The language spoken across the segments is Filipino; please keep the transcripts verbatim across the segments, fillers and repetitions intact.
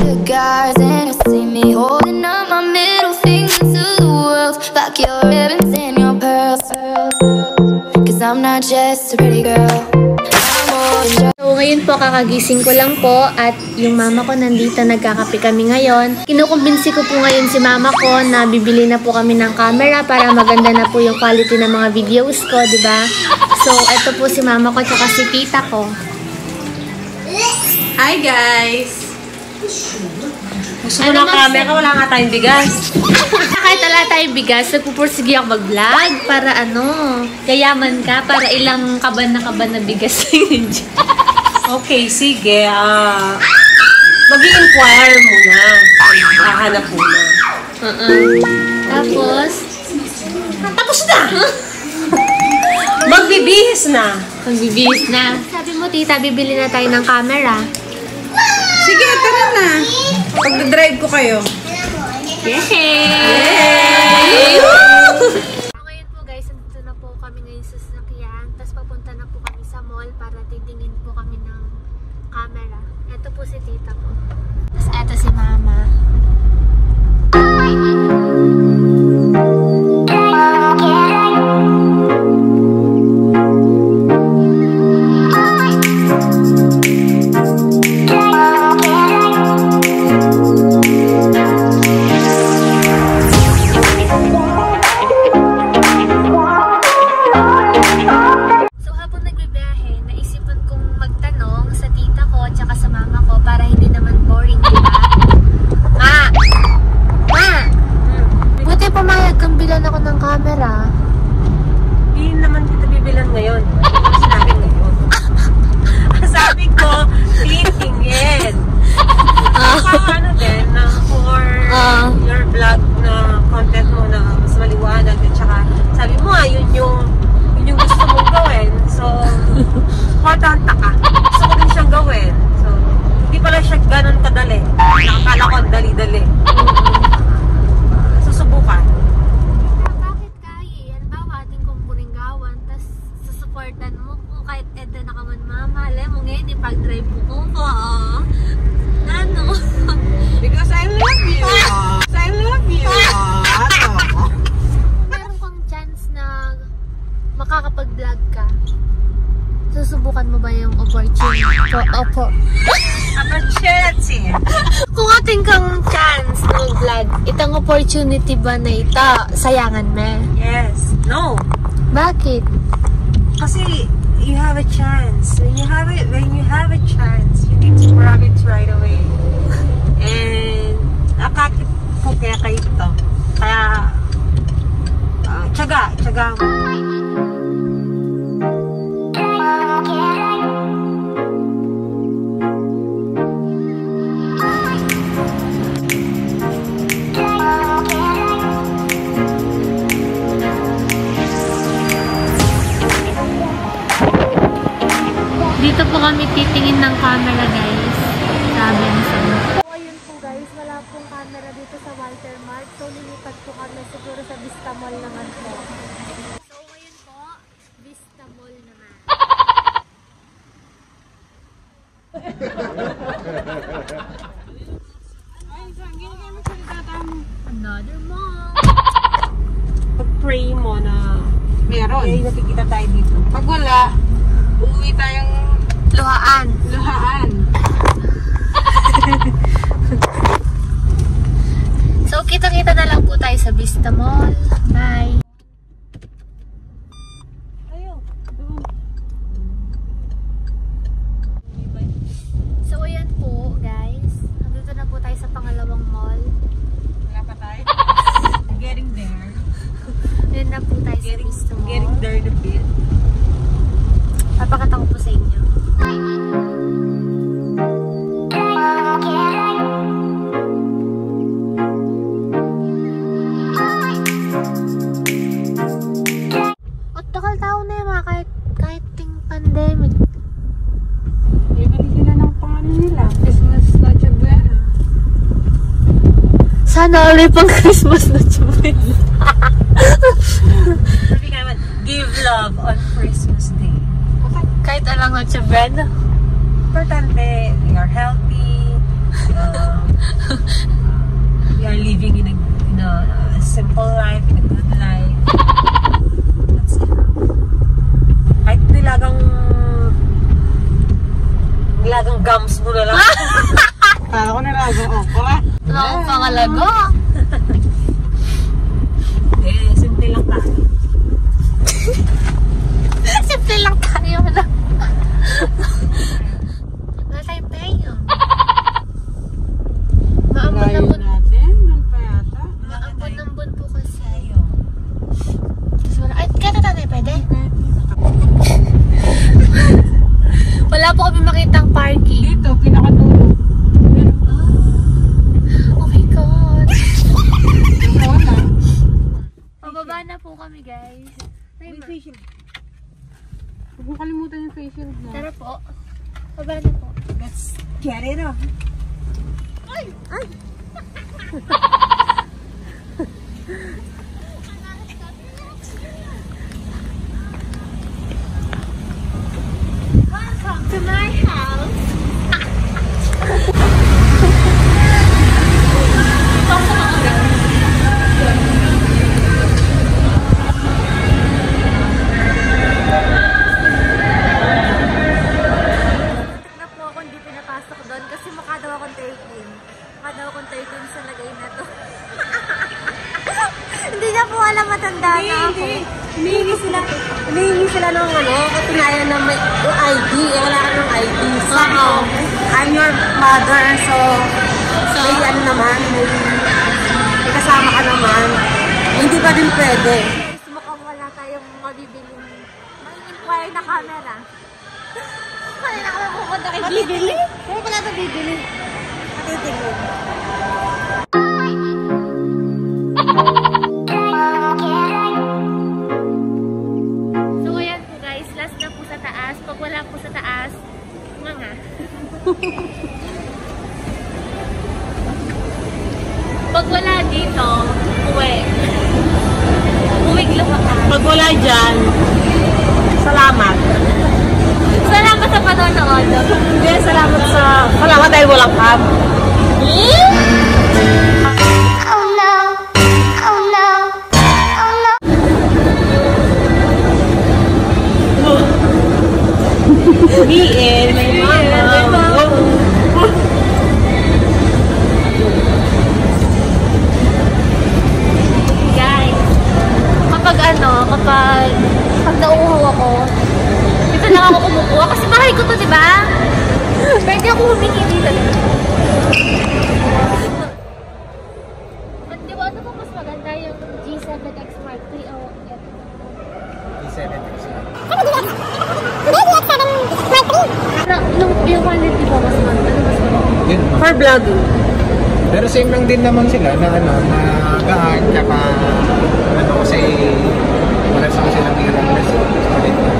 cigars and you see me holding up my middle finger to the world. Like your ribbons and your pearls. Cause I'm not just a pretty girl. So, ngayon po, kakagising ko lang po at yung mama ko nandito, nagkakape kami ngayon. Kinukumbinsi ko po ngayon si mama ko na bibili na po kami ng camera para maganda na po yung quality ng mga videos ko, di ba? So, eto po si mama ko tsaka si tita ko. Hi guys! Gusto mo Ano ng camera? Wala nga tayong bigas. Kahit wala tayong bigas, nagpupursige ako mag-vlog para ano, kayaman ka, para ilang kaban na kaban na bigas lang dyan. Okay, sige. Uh, Mag-i-inquire muna. Hahanap muna. Uh-uh. Tapos, Tapos na! Magbibihis na. magbibihis na. Sabi mo, tita, bibili na tayo ng camera. Sige, tara na. Pag-drive ko kayo. Yay! Yay! Ngayon po guys, nandito na po kami ngayon sa sasakyan. Tapos papunta na po kami sa mall para titingin po kami ng camera. Ito po si tita ko. Tapos ito si mama. Makakapag-vlog ka, susubukan mo ba yung opportunity? Opo. Opportunity. Kung ating kang chance ng vlog, itang opportunity ba na ito, sayangan mo? Yes. No. Bakit? Kasi you have a chance. When you have it, when you have a chance, you need to grab it right away. And nakakit po kaya kayo ito. Kaya uh, tiyaga, tiyaga mo. Dito po kami titingin ng camera, guys. Sabi ng sana. So, ayun po guys, wala pong camera dito sa Walter Mart. So, lilipat po kami siguro sa Vista Mall naman po. So, ayun po, Vista Mall naman. Another mall. Pag-pray mo na Meron. may nakikita tayo dito. Pag wala, uuwi tayong Luhaan. luhaan. So, kita-kita na lang po tayo sa Vista Mall. Bye! So, ayan po, guys. Nandito na po tayo sa pangalawang mall. Wala pa tayo. Getting there. Ayan na po tayo sa Vista Mall. Getting there in a bit. Papakita ko po sa inyo. At takal tao na yun mga kahit, kahit ting pandemic. Bibili sila ng pang ano nila. Christmas Noche Buena. Sana ulit pang Christmas na chubin. Sabi ka naman, give love on Christmas Day. Kahit alang Noche Buena. Importante, we are healthy. Uh, simple life, in a good life. That's it. Kahit nilagang nilagang gums mo na lang. Kala ko nilagang okra. Ako pangalago. Eh, simple lang tayo. Simple lang tayo. Wala tayong payo. Layo Maambon-ambon. natin. Doon pa yata. Maambon-ambon po kasi. Tapos wala. Ay, kaya tatay, pwede? Wala po kami makitang parking. Dito, pinakadulo. Oh my God. Wala. Pababa na po kami, guys. Ay, ma- Huwag mo kalimutan yung face shield mo. Tara po. Pababa na po. Let's get it on. Welcome to my house. na po ako hindi pinapasok doon kasi mukha daw akong thirteen. Mukha daw akong thirteen sa lagay na to. Hindi niya po alam matanda na ako. Humihingi sila, humihingi sila ng ano, katunayan na may yung I D, eh, wala ka ng I D. So, Oo. I'm your mother, so, So, may ano naman, may, may kasama ka naman. Hindi pa din pwede. guys, mukhang wala tayong mabibili. May inquire na camera. Wala na ako pupunta kay bibili. Kaya pala ito bibili. Matitigil. So, ayan po guys. Last na po sa taas. Pag wala po sa taas, nga nga. Pag wala dito, uwi. Uwi lumakas. Pag wala dyan, salamat. Salamat sa panonood. Hindi, salamat sa, salamat dahil walang cam. Oh no, oh no, oh no. Biin, may mama. Guys, kapag ano, kapag pag nauuhaw ako, dito lang ako kumukuha. Kasi bahay ko to, di ba? Pwede ako humingi dito. At di ba, ano pa mas maganda yung G seven X Mark three o ito? G seven X. Pero yung, yung quality ba mas maganda? Ano mas maganda? Yun. For vlogging. Pero same lang din naman sila na ano, na gaan, tsaka ano kasi wala sa silang i-request. Ulit na.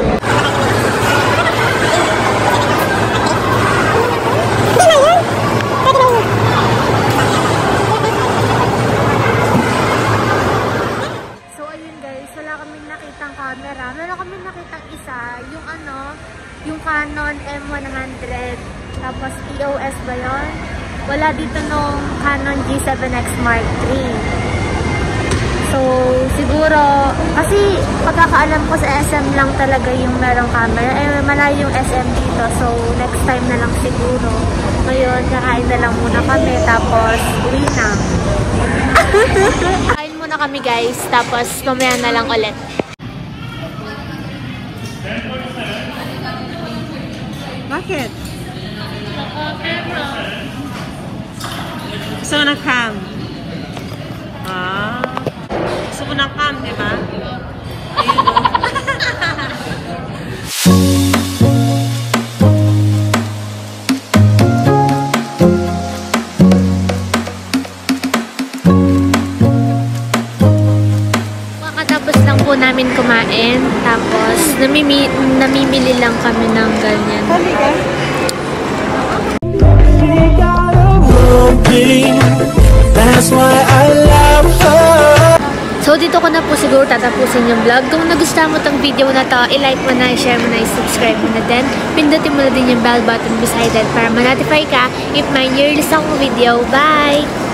So ayun guys, wala kaming nakitang camera. Meron kaming nakitang isa, yung ano, yung Canon M one hundred. Tapos E O S ba yun? Wala dito nung Canon G seven X Mark three. So siguro, kasi pagkakaalam ko sa S M lang talaga yung merong camera. Eh malayo yung S M dito. So next time na lang siguro. Ngayon, kakain na lang muna kami. Tapos uwi na. Kain muna kami guys, tapos mamaya na lang ulit. Bakit? Gusto mo ng cam? Ah. Gusto mo ng cam, di ba? Ayun o. Kakatapos lang po namin kumain, tapos namimi namimili lang kami ng ganyan. That's why I love her. So dito ko na po siguro tatapusin yung vlog. Kung nagustuhan mo tong video na to, i-like mo na, i-share mo na, i-subscribe mo na din. Pindutin mo na din yung bell button beside it para ma-notify ka if may release akong video. Bye!